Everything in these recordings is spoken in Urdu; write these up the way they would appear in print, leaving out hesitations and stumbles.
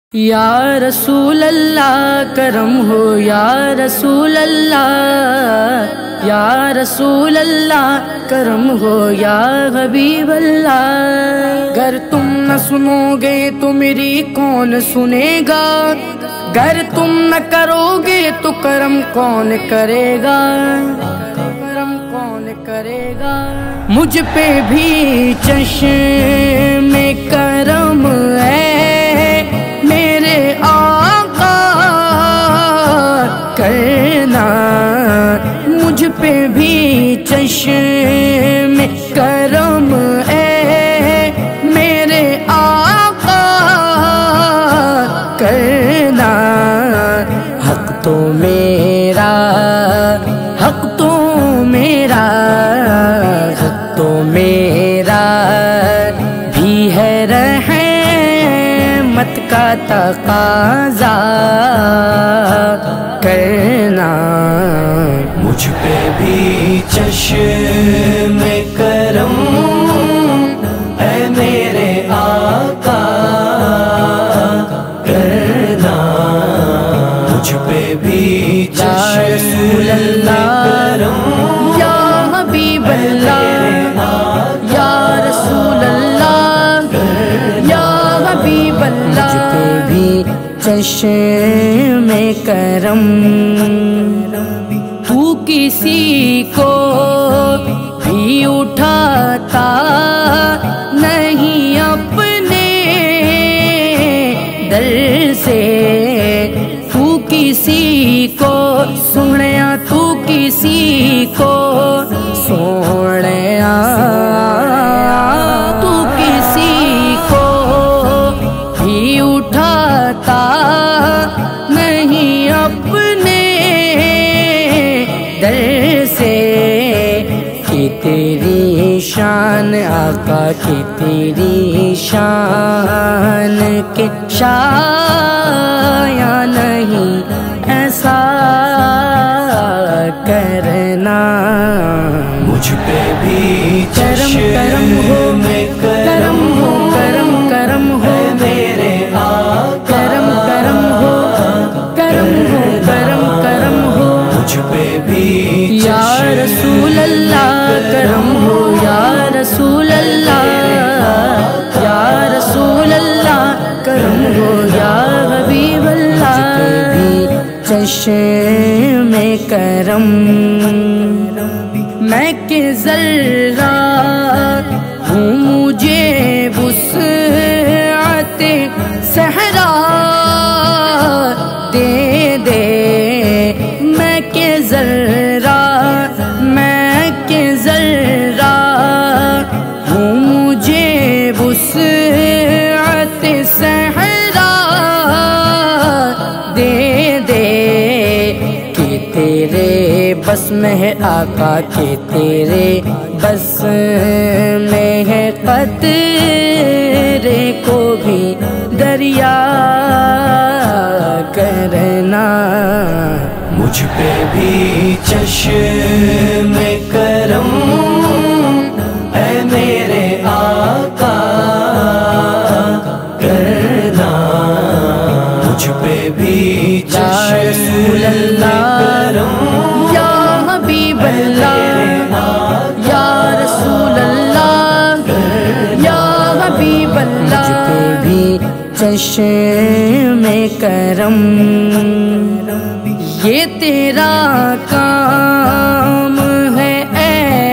یا رسول اللہ کرم ہو یا رسول اللہ، یا رسول اللہ کرم ہو یا حبیب اللہ۔ گر تم نہ سنو گے تو میری کون سنے گا، گر تم نہ کرو گے تو کرم کون کرے گا، کرم کون کرے گا۔ مجھ پہ بھی چشم کرم ہے میرے آقا کرنا، مجھ پہ بھی چشم کرم ہے میرے آقا کرنا۔ حق تو میرا، حق تو میرا، حق تو میرا بھی ہے رحمت کا تقاضا کرنا۔ مجھ پہ بھی چشم کرم اے میرے آقا کرنا، مجھ پہ بھی چشم کرم یا حبیب اللہ، یا رسول اللہ، یا حبیب اللہ۔ مجھ پہ بھی چشم کرم، تو کسی کو بھی اٹھاتا نہیں اپنے در سے، تو کسی کو سنیا، تو کسی کو سنیا، تو کسی کو بھی اٹھاتا نہیں اپنے در سے، کہ تیری شان آقا، کہ تیری شان کے شایع نہیں ایسا کرنا۔ مجھ پہ بھی کرم کرم ہو، کرم ہو، کرم کرم ہو میرے آقا، کرم کرم ہو، کرم ہو، کرم کرم ہو۔ مجھ پہ بھی یا رسول اللہ کرم ہو یا رسول اللہ، یا رسول اللہ کرم ہو یا حبیب اللہ۔ مجھ پہ بھی چشم کرم، میں کہ ذرہ ہوں مجھے وسعت صحرا دے دے، میں کہ ذرہ، میں کہ ذرہ ہوں مجھے وسعت صحرا دے دے، کہ تیرے بس میں ہے آقا، کہ تیرے بس میں ہے قطرے کو بھی دریا کرنا۔ مجھ پہ بھی چشم کرم اے میرے آقا کرنا، مجھ پہ بھی چشم کرم یا حبیب اللہ، یا رسول اللہ، یا حبیب اللہ۔ مجھ پہ بھی چشم کرم، یہ تیرا کام ہے اے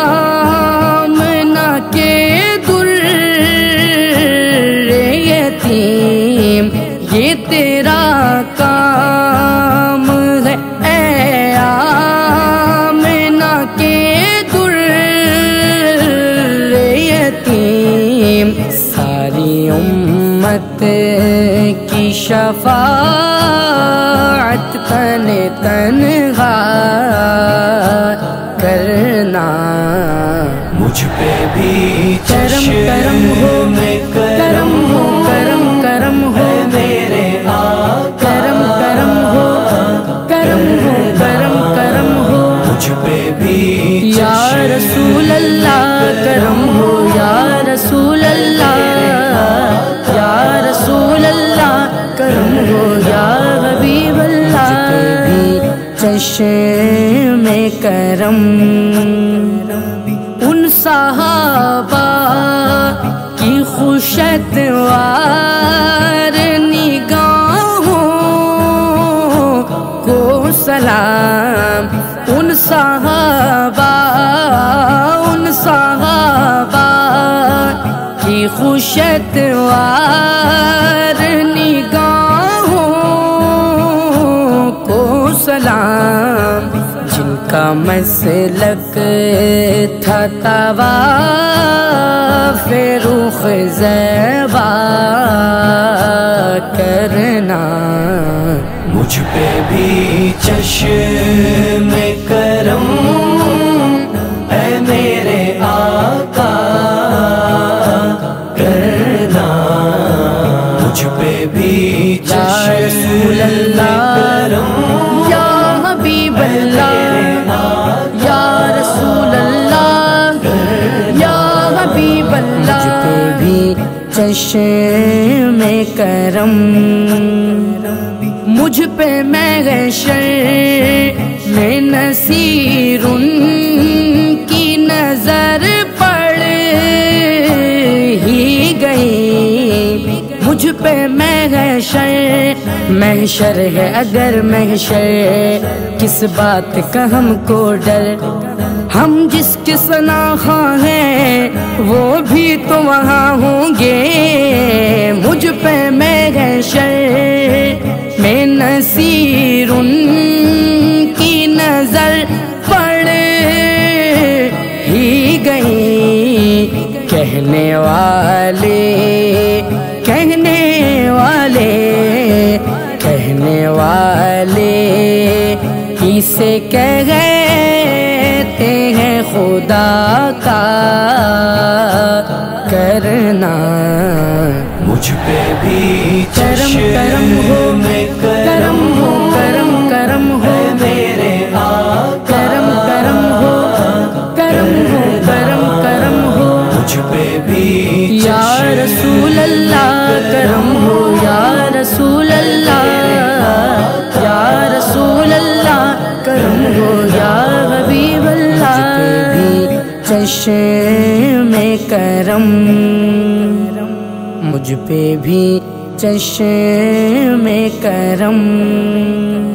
آمنہ کے در یتیم، یہ تیرا کام ہے اے آمنہ کے در یتیم، ساری امت کی شفاعت تن تنہا کرنا۔ مجھ پہ بھی کرم کرم ہو، کرم ہو، کرم کرم ہو میرے آقا، کرم کرم ہو، کرم ہو، کرم کرم ہو۔ مجھ پہ بھی یا رسول اللہ کرم ہو یا رسول اللہ، یا رسول اللہ کرم ہو یا حبیب اللہ، مجھ پہ بھی چشم کرم، ان صحابہ کی خوشتوار نگاہوں کو سلام، ان صحابہ کی خوشتوار نگاہوں کو سلام، جن کا مسلک تھا طواف رخ زیبا کرنا، مجھ پہ بھی چشم کرم اے میرے آقا کرنا، مجھ پہ بھی چشم کرم یا حبیب اللہ، یا رسول اللہ، یا حبیب اللہ، مجھ پہ بھی چشم کرم، مجھ پہ محشر میں نصیر کی نظر پڑ ہی گئی، مجھ پہ محشر ہے اگر محشر، کس بات کا ہم کو ڈر، ہم جس کے ثناخواں ہیں وہ بھی تو وہاں ہوں گے، مجھ پہ محشر میں نصیر کی نظر پڑ ہی گئی، کہنے والے اسے کہتے ہیں خدا کا کرنا، مجھ پہ بھی کرم کرم ہو، کرم ہو، کرم کرم ہو میرے آقا، کرم کرم ہو، کرم ہو، کرم کرم ہو، مجھ پہ بھی یا رسول اللہ کرم ہو، یا رسول اللہ، یا رسول اللہ کرم ہو، یا حبیب اللہ، مجھ پہ بھی چشم کرم، مجھ پہ بھی چشم کرم۔